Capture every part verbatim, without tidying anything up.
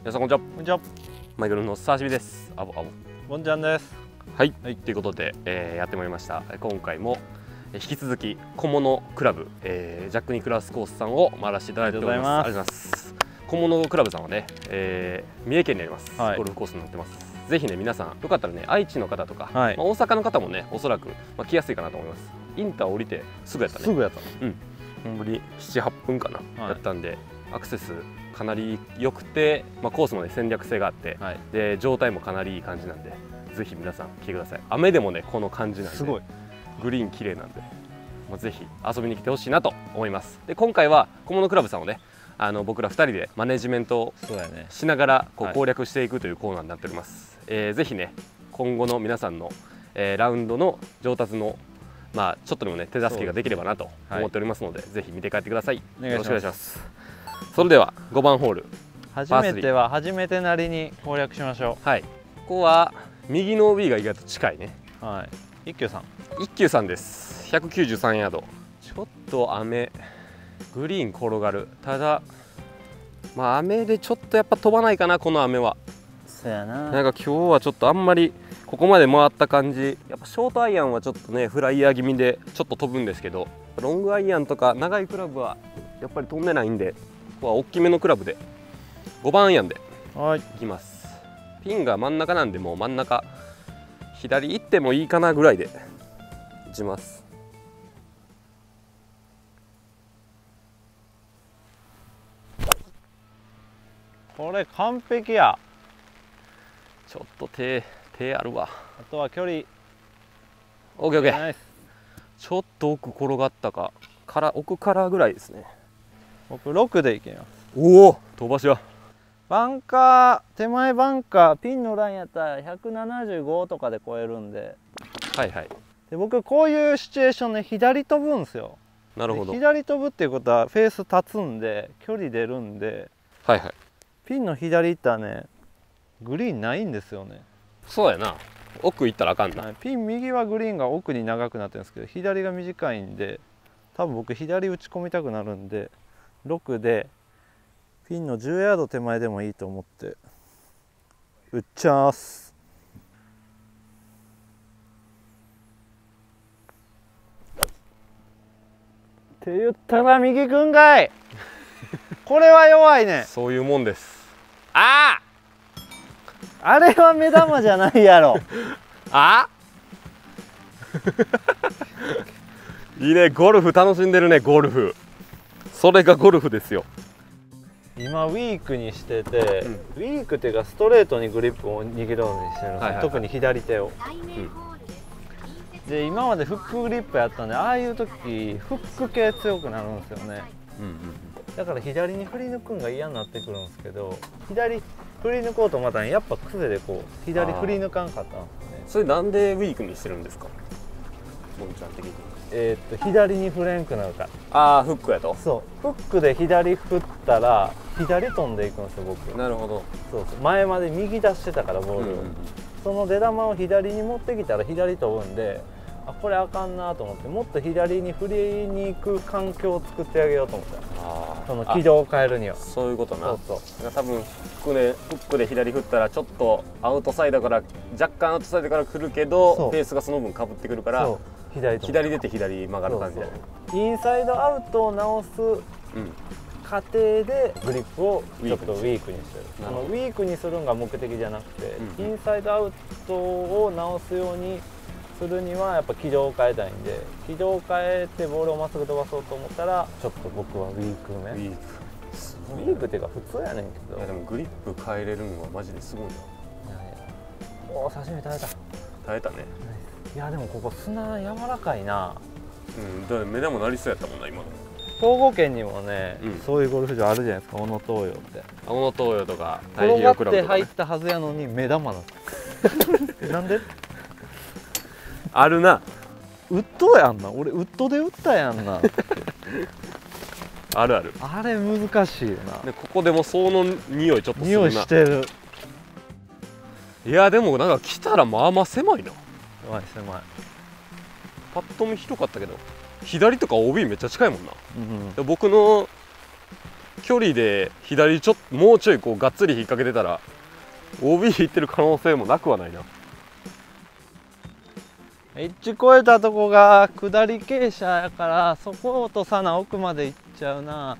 皆さんこんにちは。 こんにちは。 マイケルのサーシビです。あぼあぼ。 ボンちゃんです。 はい。はい、ということで、えー、やってまいりました。今回も引き続き小物クラブ、えー、ジャック・ニクラウスコースさんを回らせていただいております。ありがとうございます。小物クラブさんはね、えー、三重県にあります、はい、ゴルフコースになってます。ぜひね皆さんよかったらね愛知の方とか、はい、まあ、大阪の方もねおそらく、まあ、来やすいかなと思います。インター降りてすぐやったね。 すぐやった。 うん。ほんまになな、はっぷんかな、はい、やったんでアクセスかなり良くて、まあ、コースもね戦略性があって、はい、で状態もかなりいい感じなんで、ぜひ皆さん来てください。雨でもねこの感じなんで、すごいグリーン綺麗なんで、まあ、ぜひ遊びに来てほしいなと思います。で今回は小物クラブさんをねあの僕らふたりでマネジメントをしながらこう攻略していくというコーナーになっております。はい、えー、ぜひね今後の皆さんの、えー、ラウンドの上達のまあちょっとでもね手助けができればなと思っておりますので、はい、ぜひ見て帰ってください。よろしくお願いします。それではごばんホール、 初めては初めてなりに攻略しましょう。 はい、ここは右の オービー が意外と近いね。 はい、一休さん一休さんです。ひゃくきゅうじゅうさんヤード。ちょっと雨、グリーン転がる。ただまあ雨でちょっとやっぱ飛ばないかな、この雨は。 そうやな。 なんか今日はちょっとあんまりここまで回った感じ、やっぱショートアイアンはちょっとねフライヤー気味でちょっと飛ぶんですけど、ロングアイアンとか長いクラブはやっぱり飛んでないんで、ここは大きめのクラブでごばんアイアンでいきます。ピンが真ん中なんで、もう真ん中左行ってもいいかなぐらいで打ちます。 これ完璧や。 ちょっと手手あるわ。 あとは距離。 オッケーオッケー。ちょっと奥転がったかから奥からぐらいですね。 僕ろくでいけます。 おお、飛ばしはバンカー、手前バンカー、ピンのラインやったらひゃくななじゅうごとかで超えるんで。はいはい。で僕こういうシチュエーションで左飛ぶんですよ。なるほど。左飛ぶっていうことはフェース立つんで距離出るんで、はいはい、ピンの左行ったらねグリーンないんですよね。 そうやな、奥行ったらあかんな。はい、 ピン右はグリーンが奥に長くなってるんですけど、左が短いんで多分僕左打ち込みたくなるんで、ろくでピンのじゅうヤード手前でもいいと思って打っちゃーす。って言ったら右くんかい。これは弱いね。 そういうもんです。あああれは目玉じゃないやろ。 あいいね、ゴルフ楽しんでるね。ゴルフ、それがゴルフですよ。 今ウィークにしてて、うん、ウィークっていうかストレートにグリップを握るようにしてるんですよ、特に左手を。うん、で今までフックグリップやったんで、ああいう時フック系強くなるんですよね。うんうん、だから左に振り抜くんが嫌になってくるんですけど、左振り抜こうと思ったらやっぱ癖でこう左振り抜かんかったんですよね。 それなんでウィークにしてるんですか、ボンちゃん的に。 えー、っと左に振れんくなるから。 ああ、フックやと。 そうフックで左振ったら左飛んでいくんですよ僕。 なるほど。 そうそう、前まで右出してたからボールを、うんうん、その出玉を左に持ってきたら左飛ぶんで、あこれあかんなと思って、もっと左に振りに行く環境を作ってあげようと思った。あその軌道を変えるには。 そういうことな。 そうそう、 多分フックでフックで左振ったらちょっとアウトサイドから若干アウトサイドから来るけど、ペースがその分かぶってくるから左左出て左曲がる感じで、 インサイドアウトを直す過程でグリップをちょっとウィークにしてる。あのウィークにするのが目的じゃなくて、うん、インサイドアウトを直すようにするにはやっぱ軌道を変えたいんで、軌道を変えてボールをまっすぐ飛ばそうと思ったらちょっと僕はウィークめ。ウィークウィークっていうか普通やねんけど。 いやでもグリップ変えれるのはマジですごいな。 おお、刺身耐えた。 耐えたね。 いやでもここ砂柔らかいな。 うん、だから目玉なりそうやったもんな今の。 兵庫県にもね、うん、そういうゴルフ場あるじゃないですか、小野東洋って。 小野東洋とか太平洋クラブとか、ね、転がって入ったはずやのに目玉なんですなんであるな。ウッドやんな、俺ウッドで打ったやんなあるある。 あれ難しいよな。 でここでもその匂いちょっとするな。 匂いしてる。 いやでもなんか来たらまあまあ狭いな。 狭い狭い。 パッと見広かったけど左とか オービー めっちゃ近いもんな。うん、僕の距離で左ちょっともうちょいこうがっつり引っ掛けてたら オービー いってる可能性もなくはないな。 エッジ越えたとこが下り傾斜やからそこを落とさな奥まで行っちゃうな。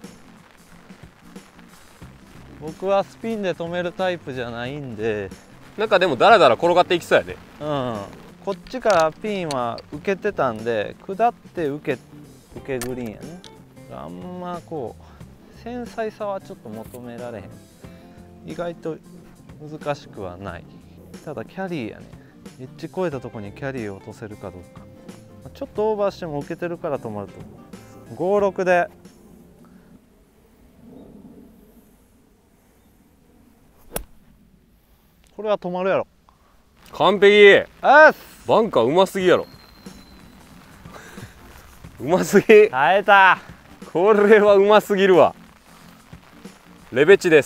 僕はスピンで止めるタイプじゃないんで。 なんかでもだらだら転がっていきそうやね。 うん、こっちからピンは受けてたんで下って受け受けグリーンやね。あんまこう繊細さはちょっと求められへん。意外と難しくはない。ただキャリーやね。エッジ越えたとこにキャリーを落とせるかどうか。ちょっとオーバーしても受けてるから止まると思う。ごろくでこれは止まるやろ。 完璧。 あっバンカーうますぎやろ。うますぎ。 耐えた。 これはうますぎるわ。レベチです。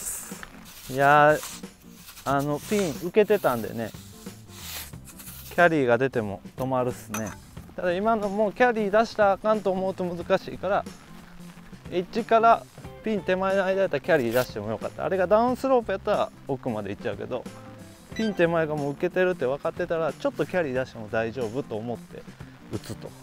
いやあのピン受けてたんでね、キャリーが出ても止まるっすね。ただ今のもうキャリー出したらあかんと思うと難しいから、エッジからピン手前の間やったらキャリー出してもよかった。あれがダウンスロープやったら奥まで行っちゃうけど、ピン手前がもう受けてるって分かってたらちょっとキャリー出しても大丈夫と思って打つと。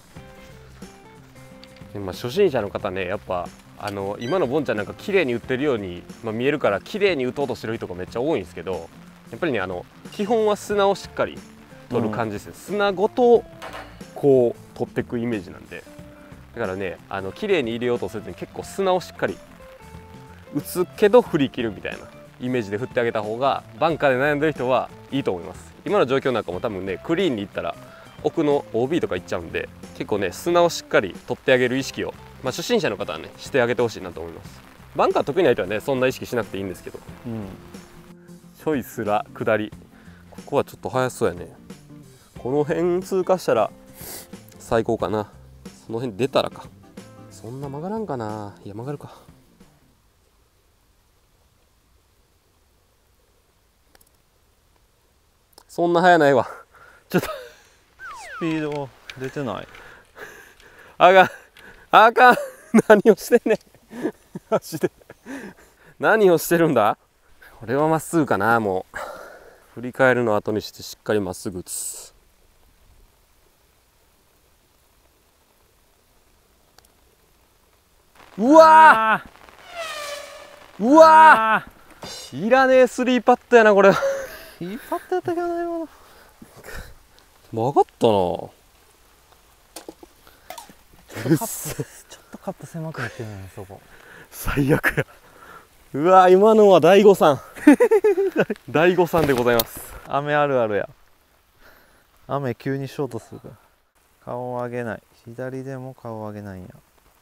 まあ初心者の方ね、やっぱあの今のボンちゃんなんか綺麗に打ってるように、まあ、見えるから綺麗に打とうとしてる人がめっちゃ多いんですけど、やっぱりねあの基本は砂をしっかり取る感じですね、うん、砂ごとこう取っていくイメージなんで、だからねあの綺麗に入れようとせずに結構砂をしっかり打つけど振り切るみたいなイメージで振ってあげた方がバンカーで悩んでる人はいいと思います。今の状況なんかも多分ねクリーンに行ったら奥の オービー とか行っちゃうんで、結構ね砂をしっかり取ってあげる意識を、まあ、初心者の方はねしてあげてほしいなと思います。バンカー得意な人はねそんな意識しなくていいんですけど、うん、ちょいすら下り、ここはちょっと速そうやね。この辺通過したら最高かな。その辺出たらか。そんな曲がらんかな。いや曲がるか。そんな速ないわ。ちょっとスピード出てない。 あかんあかん。何をしてんねんマジで何をしてるんだ。これはまっすぐかな。もう振り返るの後にしてしっかりまっすぐ打つ。うわーうわーいらねえスリーパットやなこれ。 いいパットやったけどな今の。 曲がったな。 ちょっとカップ狭くなってるねそこ。 最悪や。うわ今のは大誤算大誤算でございます。 雨あるあるや。雨急にショートするから顔を上げない。左でも顔を上げないんや。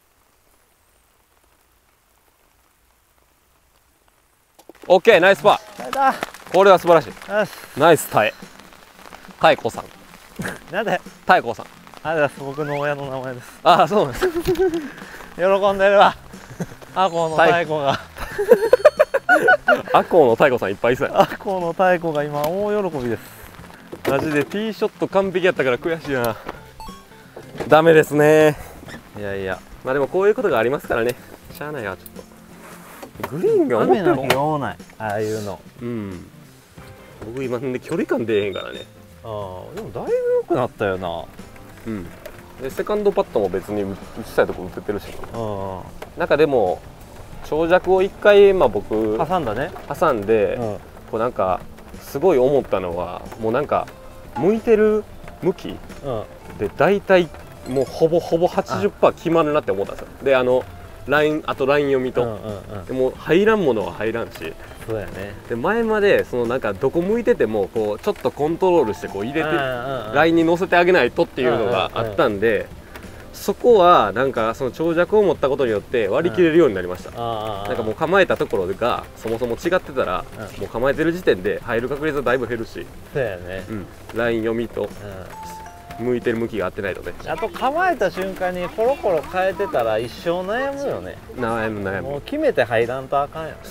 オッケーナイスパー。これは素晴らしい。ナイスタエタエコさん。 なんでタエコさん。 あれだ僕の親の名前です。 ああそうなんです。 喜んでるわ。アコウのタエコがアコウのタエコさんいっぱいいそうや。 アコウのタエコが今大喜びです。 マジでティーショット完璧やったから悔しいな。ダメですね。 いやいやまあでもこういうことがありますからね。しゃあないわ。ちょっとグリーンが思ってる雨の日多ないああいうの。 うん僕今で距離感出えへんからね。 ああでもだいぶ良くなったよな。 うんでセカンドパットも別に打ちたいとこ打っててるし、なんかでも長尺をいっかい、まあ、僕挟んだね挟んで、うん、こうなんかすごい思ったのはもうなんか向いてる向き、うん、で大体もうほぼほぼ はちじゅっパーセント 決まるなって思ったんですよ。であのラインあとライン読みと、うんうんうん、でも入らんものは入らんし。 そうやね。 で前までそのなんかどこ向いててもこうちょっとコントロールしてこう入れてラインに乗せてあげないとっていうのがあったんで、そこはなんかその長尺を持ったことによって割り切れるようになりました。なんかもう構えたところがそもそも違ってたらもう構えてる時点で入る確率はだいぶ減るし、 そうやね、 うん、ライン読みと向いてる向きが合ってないとね。 あと構えた瞬間にコロコロ変えてたら一生悩むよね。 悩む悩む。 もう決めて入らんとあかんやん。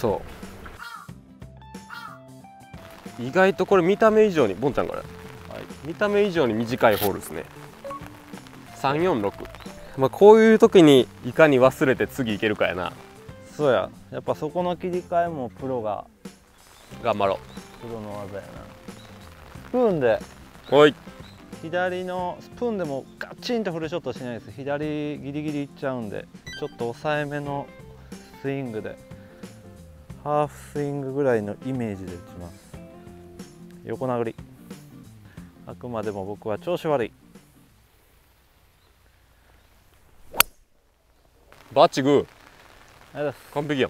そう意外とこれ見た目以上にボンちゃんこれ、はい、見た目以上に短いホールですね。さんよんろく、まあ、こういう時にいかに忘れて次いけるかやな。 そうや、やっぱそこの切り替えもプロが頑張ろプロの技やな。スプーンでう。はい左のスプーンでもガチンとフルショットしないです。左ギリギリいっちゃうんで、ちょっと抑えめのスイングでハーフスイングぐらいのイメージで打ちます。横殴り、あくまでも僕は調子悪い。 バッチグー、 ありがとうございます。 完璧やん。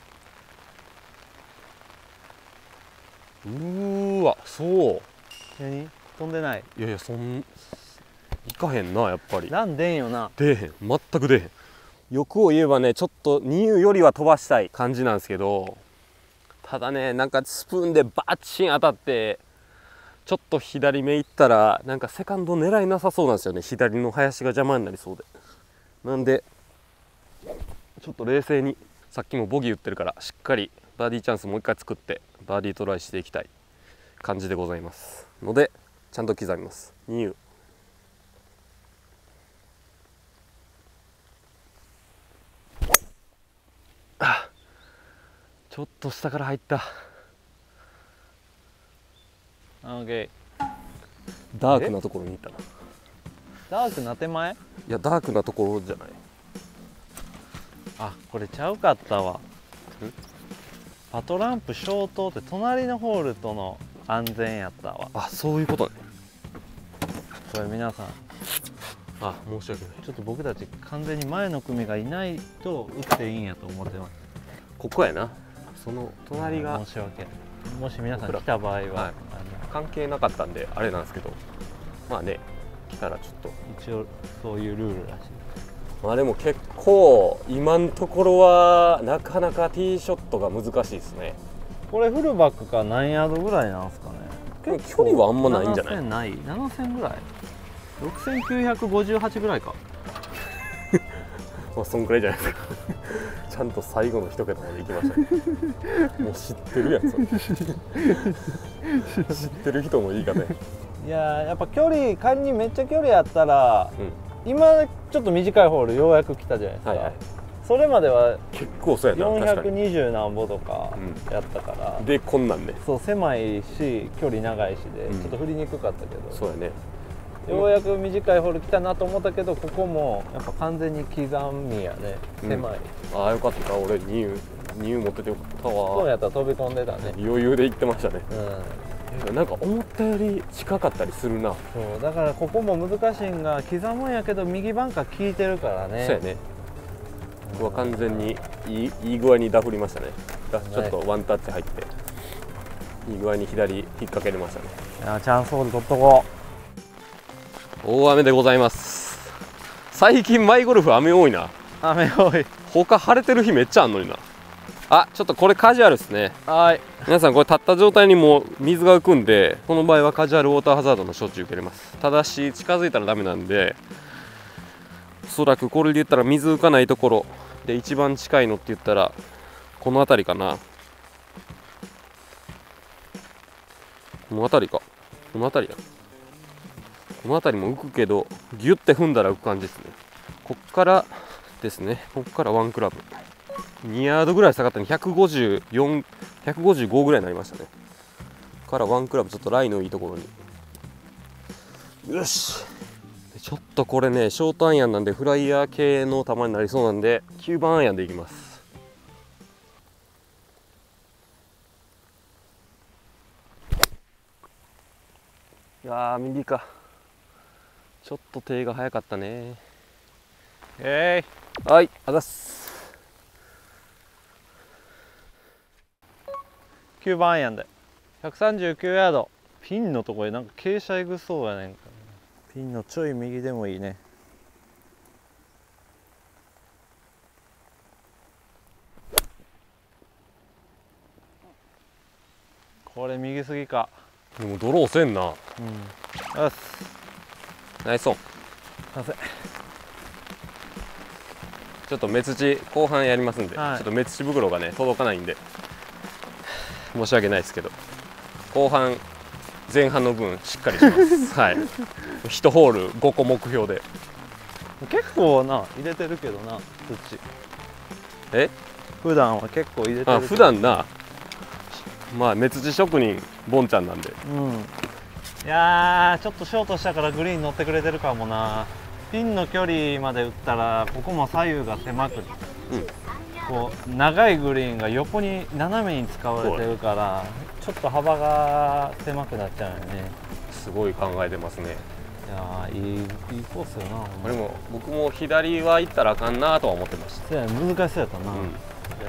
うーわ、そう。 何飛んでない。 いやいや、そんいかへんな、やっぱりラン出んよな。 出えへん、全く出えへん。欲を言えばね、ちょっとにユーよりは飛ばしたい感じなんですけど、ただね、なんかスプーンでバッチン当たってちょっと左目いったらなんかセカンド狙いなさそうなんですよね。左の林が邪魔になりそうで。なんでちょっと冷静に、さっきもボギー打ってるからしっかりバーディーチャンスもう一回作ってバーディートライしていきたい感じでございますので、ちゃんと刻みます。にユー。あ、ちょっと下から入った。 オッケー。 ダークなところに行ったな。 ダークな手前。 いや、ダークなところじゃない。 あ、これちゃうかったわ。パトランプ消灯って隣のホールとの安全やったわ。 あ、そういうことね。 これ皆さん、 あ、申し訳ない。 ちょっと僕たち完全に前の組がいないと打っていいんやと思ってます。 ここやな。その隣が申し訳ない。もし皆さん来た場合は、はい、あの関係なかったんであれなんですけど、まあね、来たらちょっと一応そういうルールらしい。 まあでも結構今のところはなかなかティーショットが難しいですね。 これフルバックか何ヤードぐらいなんですかね。 結構距離はあんまないんじゃない。 ななせんない、ななせんぐらい、ろくせんきゅうひゃくごじゅうはちぐらいか。 まあそんくらいじゃないですか。ちゃんと最後の一桁まで行きましたね。もう知ってるやんそれ。知ってる人の言い方や。 いやー、やっぱ距離、仮にめっちゃ距離あったら、うん、今ちょっと短いホールようやく来たじゃないですか、はいはい、それまでは結構そうやな、 よんひゃくにじゅう何歩とかやったから、 うん、でこんなんね、 そう狭いし距離長いしで、うん、ちょっと振りにくかったけど、 そうやね、 ようやく短いホール来たなと思ったけど、ここもやっぱ完全に刻みやね、狭い、うん、 ああよかった、俺にユーにユー持っててよかったわ。 そうやったら飛び込んでたね、 余裕で行ってましたね、 うん、 なんか思ったより近かったりするな。 そうだからここも難しいんが、刻むんやけど右バンカー効いてるからね。 そうやね、僕は完全にいい、いい具合にダフりましたね。ちょっとワンタッチ入っていい具合に左引っ掛けれましたね。 いやチャンスホール取っとこう。大雨でございます。最近マイゴルフ雨多いな。 雨多い。 他晴れてる日めっちゃあんのにな。あ、ちょっとこれカジュアルですね。 はい、 皆さんこれ立った状態にもう水が浮くんで、この場合はカジュアルウォーターハザードの処置受けれます。ただし近づいたらダメなんで、おそらくこれで言ったら水浮かないところで一番近いのって言ったらこの辺りかな。この辺りか、この辺りや。この辺りも浮くけどギュッて踏んだら浮く感じですね。こっからですね、こっからワンクラブにヤードぐらい下がったのにひゃくごじゅうよん、ひゃくごじゅうごぐらいになりましたね。からワンクラブちょっとライのいいところに、よし。ちょっとこれねショートアイアンなんでフライヤー系の球になりそうなんできゅうばんアイアンでいきます。いやー右か、ちょっと手が早かったね。 えい、はい、あざっす。 きゅうばんアイアンでひゃくさんじゅうきゅうヤード、ピンのところでなんか傾斜えぐそうやねんか。ピンのちょい右でもいいね。これ右すぎか。 でもドローせんな。うん、 よし、 ナイスオン。ちょっと目土後半やりますんで、はい、ちょっと目土袋がね届かないんで申し訳ないですけど、後半前半の分しっかりしますはい、いちホールごこ目標で。 結構な入れてるけどな土。 え普段は結構入れてる。 あ、普段な、まあ目土職人ボンちゃんなんで。 うん。いやー、ちょっとショートしたからグリーン乗ってくれてるかもな。ピンの距離まで打ったらここも左右が狭く、うん、こう長いグリーンが横に斜めに使われてるからちょっと幅が狭くなっちゃうよね。 すごい考えてますね。 いやー、いい、いいコースよな。 でも僕も左は行ったらあかんなとは思ってました。 そうや、難しそうやったな、うん、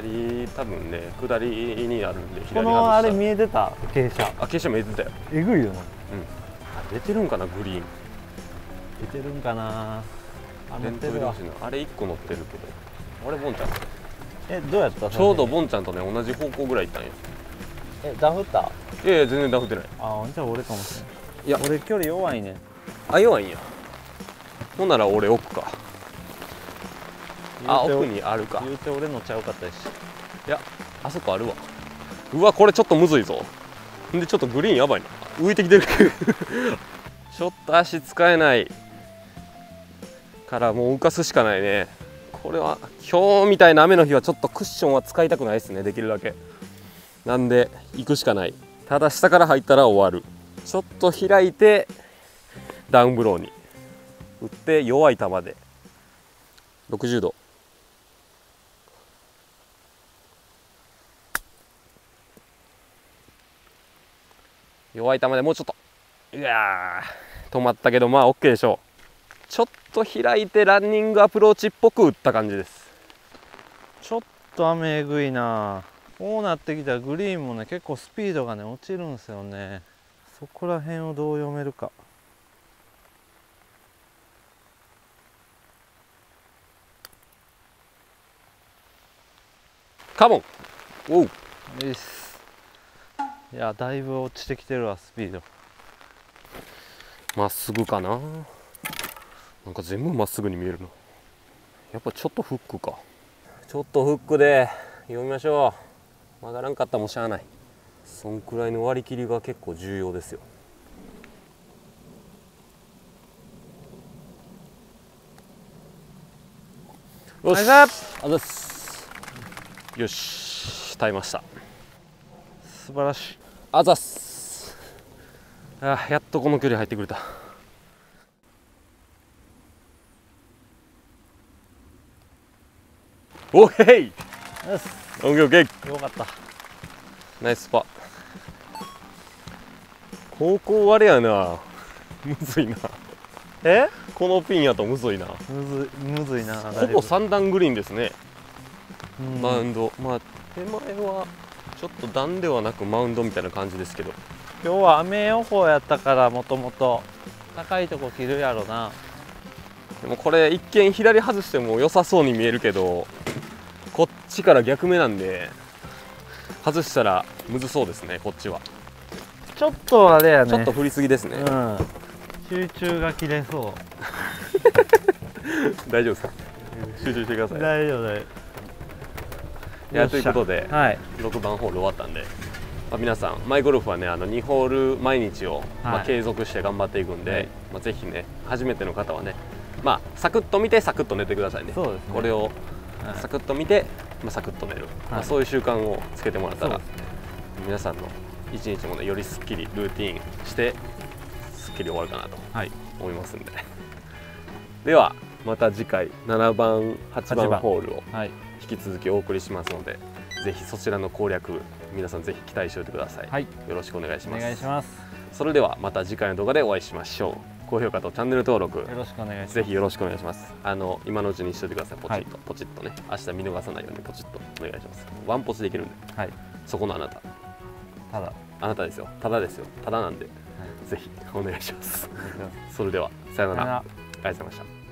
左多分ね下りになるんで左外した。 このあれ見えてた傾斜。 あ、傾斜見えてたよ。 えぐいよな。うん。あ、 出てるんかなグリーン。 出てるんかな。あ、乗ってるわ。 あれいっこ乗ってるけど。あれボンちゃん。 え、どうやった？ ちょうどボンちゃんとね同じ方向ぐらい行ったんや。 え、ダフった？ いやいや全然ダフってない。 あ、じゃあ俺かもしれない。 いや、 俺距離弱いね。 あ、弱いんや。ほんなら俺奥か。あ、奥にあるか。 言うて俺のちゃうかったし。 いや、あそこあるわ。うわ、これちょっとむずいぞ。んでちょっとグリーンやばいな。浮いてきてるちょっと足使えないからもう浮かすしかないね。これは今日みたいな雨の日はちょっとクッションは使いたくないですね、できるだけ。なんで行くしかない。ただ下から入ったら終わる。ちょっと開いてダウンブローに打って弱い球でろくじゅうど。弱い球でもうちょっと。いやー、止まったけどまあ OK でしょう。ちょっと開いてランニングアプローチっぽく打った感じです。 ちょっと雨えぐいな。こうなってきたらグリーンもね結構スピードがね落ちるんですよね。そこら辺をどう読めるか。 カモン。おう。 いいっす。いや、だいぶ落ちてきてるわ、スピード。 まっすぐかな。なんか全部まっすぐに見えるな。やっぱちょっとフックか。ちょっとフックで読みましょう。曲がらんかったらもうしゃあない。そんくらいの割り切りが結構重要ですよ。よし、あざっす。よし、耐えました。 素晴らしい。 あざっす。あ、やっとこの距離入ってくれた。オッケー。オッケーオッケー。 よかった。 ナイスパ。高校あれやな。むずいな。 え？ このピンやとむずいな。 むずい、むずいな。 ほぼ三段グリーンですね。マウンド、まあ手前はちょっと段ではなくマウンドみたいな感じですけど。 今日は雨予報やったからもともと高いとこ切るやろな。 でもこれ一見左外しても良さそうに見えるけど、こっちから逆目なんで外したらむずそうですね。こっちはちょっとあれやね。 ちょっと振りすぎですね。 うん、集中が切れそう大丈夫ですか？集中してください。 大丈夫だよ。 いやということで、 はい、 ろくばんホール終わったんで、まあ、皆さんマイゴルフはねあのにホール毎日を、はい、まあ、継続して頑張っていくんで、はい、まあ、ぜひね初めての方はね、まあ、サクッと見てサクッと寝てくださいね。そうですね。これをサクッと見て、まあ、サクッと寝る、はい、まあ、そういう習慣をつけてもらったら、ね、皆さんの一日もねよりすっきりルーティーンしてすっきり終わるかなと思いますんで、はい、ではまた次回ななばんはちばんホールを引き続きお送りしますので、ぜひそちらの攻略皆さんぜひ期待しておいてください。はい、よろしくお願いします。 お願いします。 それではまた次回の動画でお会いしましょう。高評価とチャンネル登録よろしくお願いします。 ぜひよろしくお願いします。あの今のうちにしといてください。ポチッと、はい、ポチッとね、明日見逃さないようにポチッとお願いします。ワンポチできるんで、はい、そこのあなた、 ただあなたですよ。ただですよ。ただなんで、はい、ぜひお願いします。それではさよなら。ありがとうございました。